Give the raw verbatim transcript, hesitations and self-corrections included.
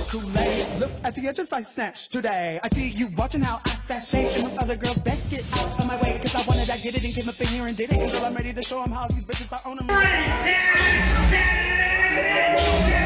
Kool-Aid. Look at the edges I snatched today. I see you watching how I sashay and with other girls back it out of my way. Cause I wanted, I get it and came up in here and did it. And girl, I'm ready to show them how these bitches are on them.